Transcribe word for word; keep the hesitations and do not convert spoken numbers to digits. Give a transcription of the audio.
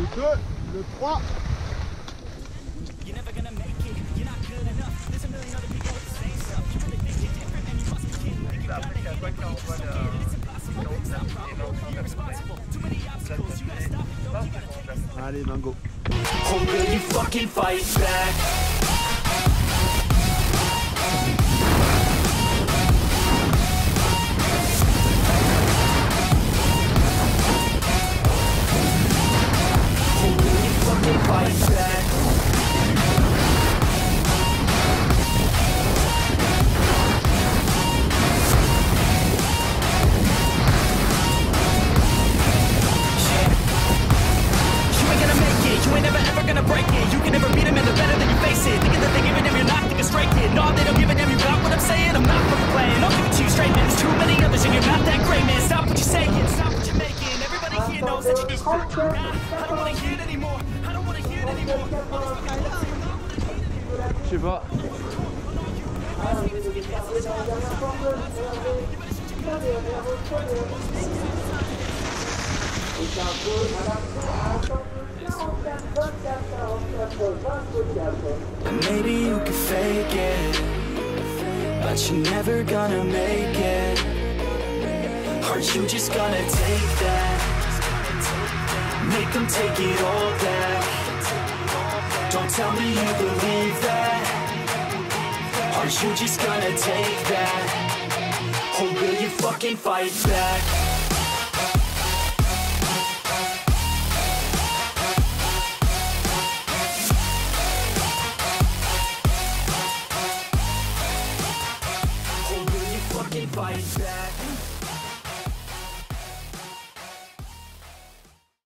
le deux, le trois. Allez, Mango. Oh, will you fucking fight back? Oh, will you fucking fight back? You ain't never ever gonna break it. You can never beat them and they're better than you face it. Thinking that they're giving them, you're not thinking straight, kid. No, they don't give a damn, you got what I'm saying. I'm not fucking playing, I'll give it to you straight, man. There's too many others and you're not that great, man. Stop what you're saying, stop what you're making. Everybody here knows that you just nah, I don't wanna hear it anymore. I don't wanna hear it anymore. Je sais pas. Maybe you can fake it, but you're never gonna make it. Are you just gonna take that? Make them take it all back. Don't tell me you believe that. Are you just gonna take that? Or will you fucking fight back?